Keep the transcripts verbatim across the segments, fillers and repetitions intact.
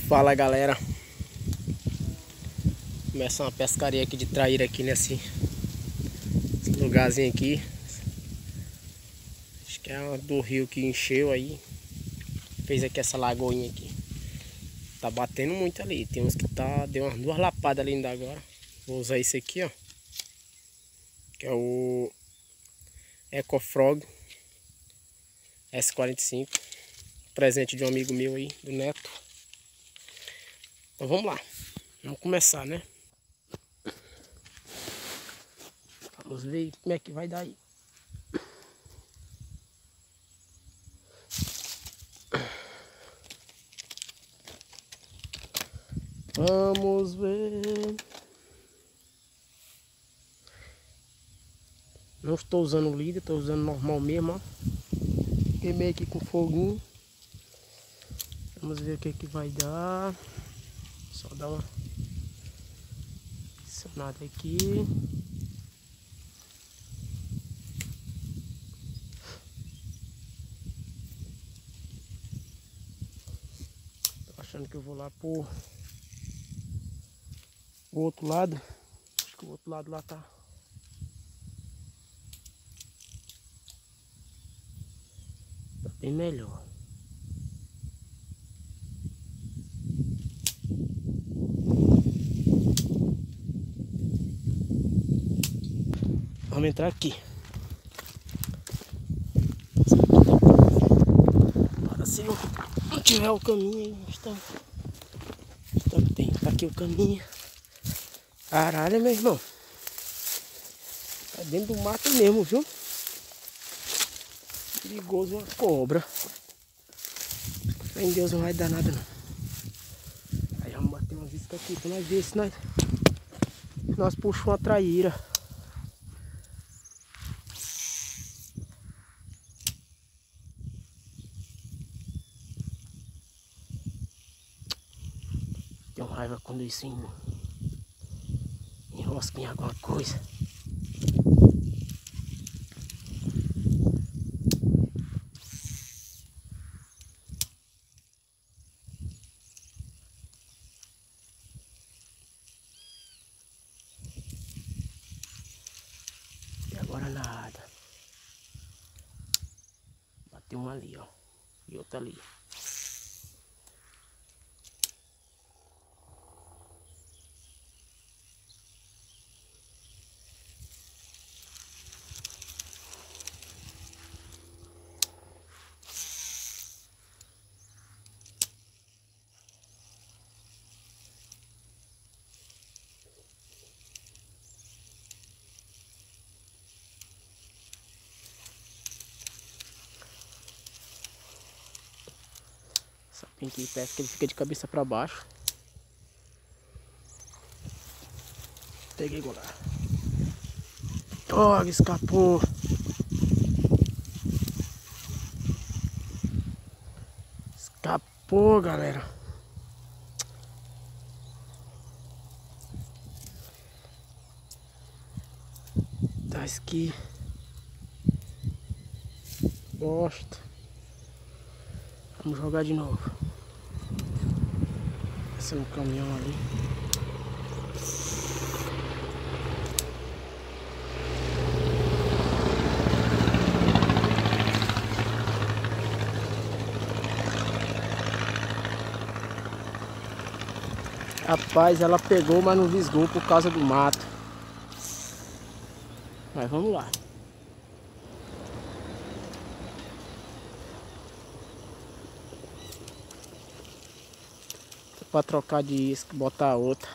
Fala galera, começa uma pescaria aqui de traíra aqui nesse lugarzinho aqui. Acho que é uma do rio que encheu aí, fez aqui essa lagoinha aqui. Tá batendo muito ali, tem uns que tá, deu umas duas lapadas ali ainda agora. Vou usar esse aqui, ó, que é o Ecofrog S quarenta e cinco, presente de um amigo meu aí, do Neto. Então vamos lá, vamos começar, né? Vamos ver como é que vai dar aí. Vamos ver. Não estou usando líder, estou usando normal mesmo, ó. Queimei aqui com foguinho. Vamos ver o que que vai dar. Só dar uma adicionada aqui. Tô achando que eu vou lá pro o outro lado. Acho que o outro lado lá tá tá bem melhor. Vamos entrar aqui. Agora se não, não tiver o caminho aí, está, está, tem, tá aqui o caminho. Caralho, meu irmão. Tá dentro do mato mesmo, viu? Perigoso uma cobra. Fé em Deus, não vai dar nada não. Aí vamos bater uma isca aqui pra nós ver se nós, nós puxamos uma traíra. Tenho raiva quando isso em, enrosca em alguma coisa. E agora nada. Bateu um ali, ó. E outro ali. Sapinho que pesca, ele fica de cabeça pra baixo. Peguei agora. Ó, oh, escapou. Escapou, galera. Tá aqui. Gosto. Vamos jogar de novo. Esse é um caminhão ali. Rapaz, ela pegou, mas não visgou por causa do mato. Mas vamos lá. Para trocar de isca, botar outra.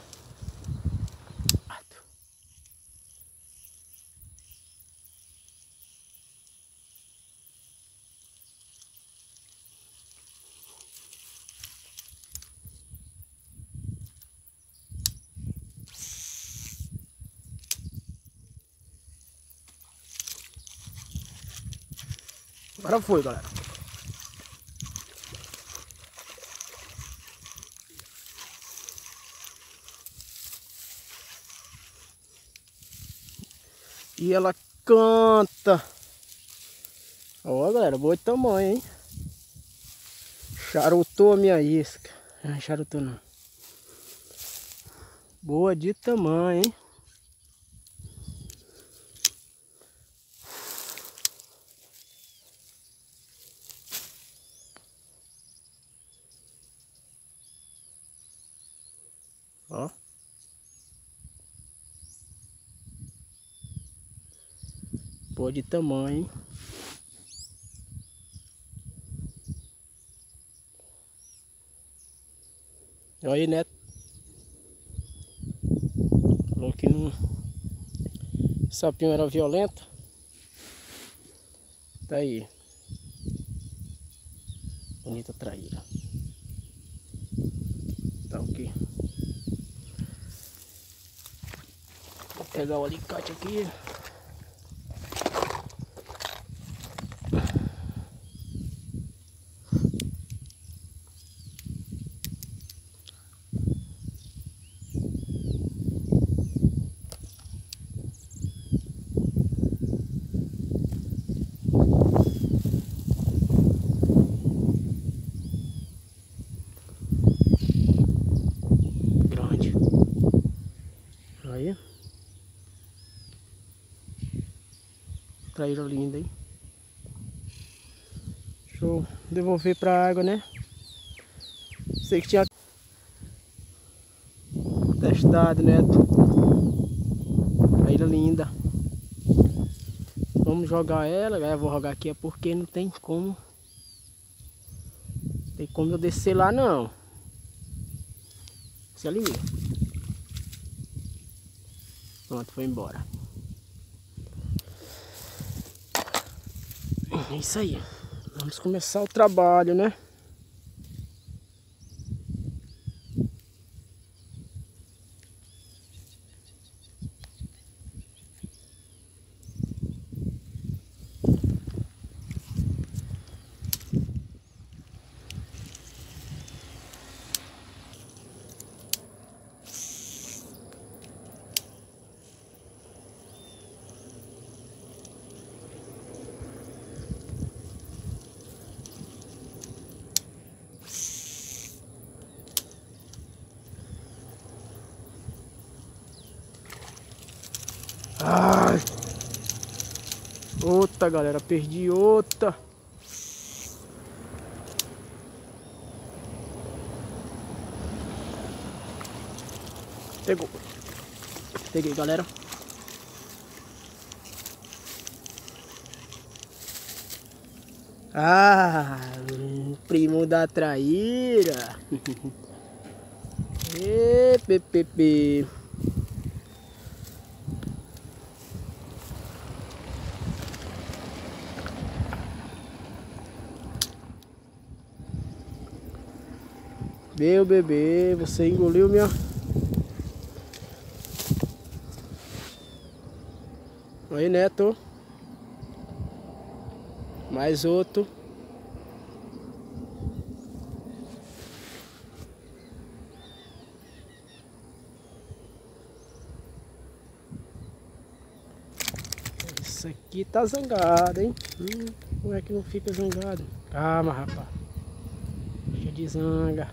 Agora foi, galera. E ela canta. Ó, galera, boa de tamanho, hein? Charutou a minha isca. Não é charuto não. Boa de tamanho, hein? Ó. Boa de tamanho, hein? Olha aí, Neto. Falou que não... o sapinho era violento. Tá aí. Bonita traíra. Tá ok. Vou pegar o alicate aqui. Grande. Aí. Traíra linda, hein? Deixa eu devolver pra água, né? Sei que tinha testado, né? Traíra linda. Vamos jogar ela. Eu vou jogar aqui é porque não tem como. Tem como eu descer lá não. Se ali. Pronto, foi embora. É isso aí. Vamos começar o trabalho, né? Ai! Outra, galera, perdi outra. Pegou. Peguei, galera. Ah, primo da traíra. E pepepe. Meu bebê, você engoliu minha... Aí, Neto. Mais outro. Isso aqui tá zangado, hein? Hum, como é que não fica zangado? Calma, rapaz. Deixa de zanga.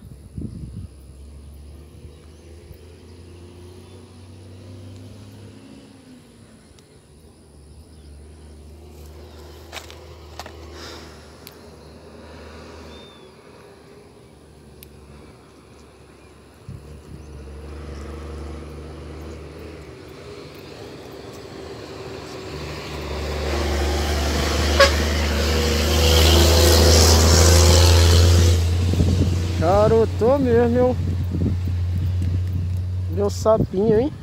Charutou mesmo, meu, meu sapinho, hein?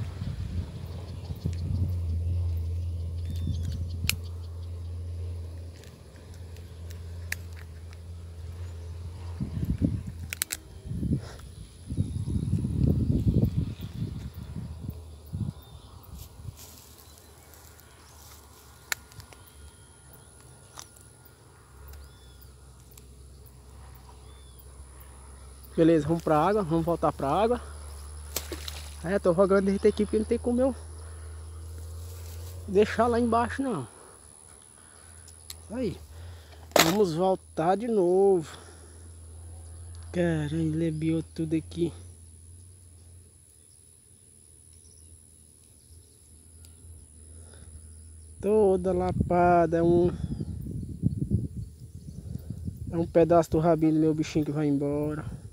Beleza, vamos pra água, vamos voltar pra água. É, tô rogando ele ter aqui porque não tem como eu deixar lá embaixo não. Aí, vamos voltar de novo. Caramba, lebiou tudo aqui. Toda lapada, é um É um pedaço do rabinho do meu bichinho que vai embora.